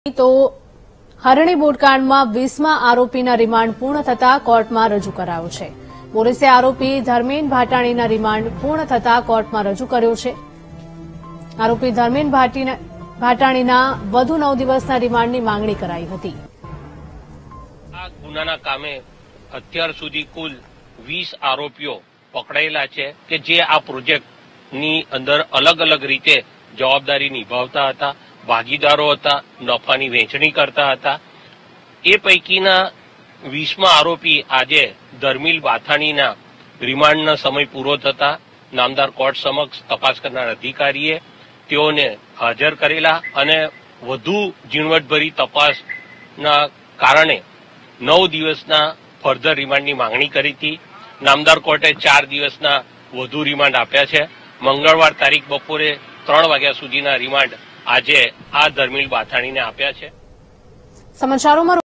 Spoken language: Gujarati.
તો હરણી બોટકાંડમાં 20મા આરોપીના રિમાન્ડ પૂર્ણ થતા કોર્ટમાં રજૂ કરાયો છે। પોલીસે આરોપી ધર્મેન ભાટાણીના રિમાન્ડ પૂર્ણ થતા કોર્ટમાં રજૂ કર્યો છે। આરોપી ધર્મેન ભાટાણીના વધુ 9 દિવસના રિમાન્ડની માંગણી કરાઈ હતી। આ ગુનાના કામે અત્યાર સુધી કુલ 20 આરોપીઓ પકડાયેલા છે કે જે આ પ્રોજેક્ટની અંદર અલગ અલગ રીતે જવાબદારી નિભાવતા હતા, ભાગીદારો હતા, નફાની વહેંચણી કરતા હતા। એ પૈકીના 20મા આરોપી આજે ધર્મિલ બાથાણીના રિમાન્ડનો સમય પૂરો થતા નામદાર કોર્ટ સમક્ષ તપાસ કરનાર અધિકારીએ તેઓને હાજર કરેલા અને વધુ ઝીણવટભરી તપાસના કારણે 9 દિવસના ફર્ધર રિમાન્ડની માંગણી કરી હતી। નામદાર કોર્ટે 4 દિવસના વધુ રિમાન્ડ આપ્યા છે। મંગળવાર તારીખ બપોરે 3 વાગ્યા સુધીના રિમાન્ડ આજે આ ધર્મિલ બાથાણીને આપ્યા છે। સમાચારોમાં